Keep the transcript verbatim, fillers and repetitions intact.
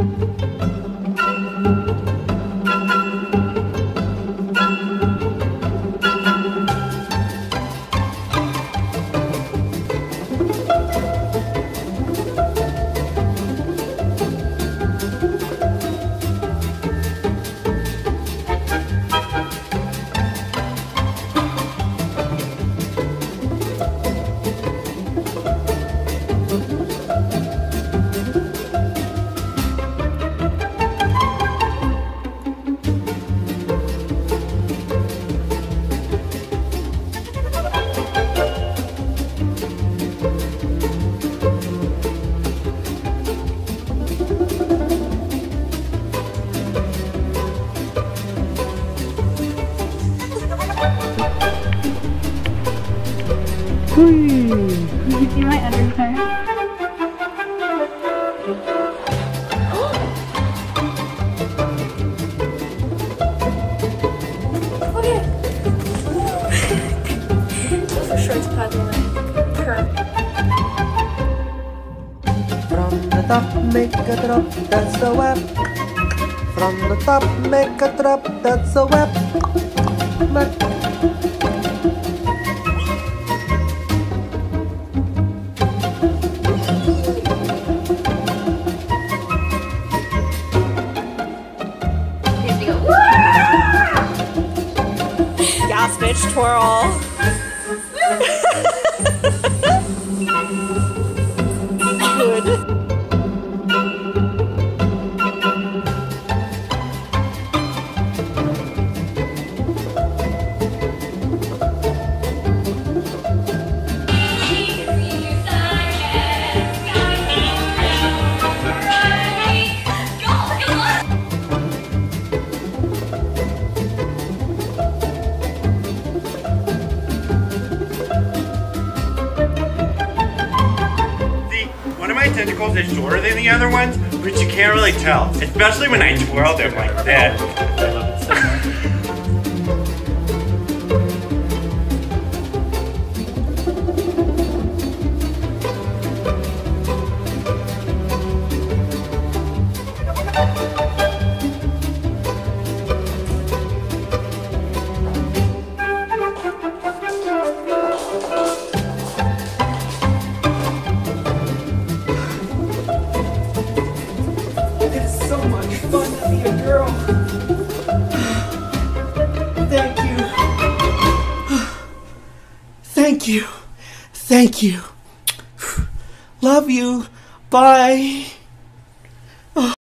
Did you see my underwear? Those are shorts paddling. From the top, make a drop, that's the web. From the top, make a drop, that's the web. But Gas bitch twirl. Good. One of my tentacles is shorter than the other ones, but you can't really tell, especially when I twirl them like that. I love it so much. it's so much fun to be a girl. Thank you. Thank you. Thank you. Love you. Bye.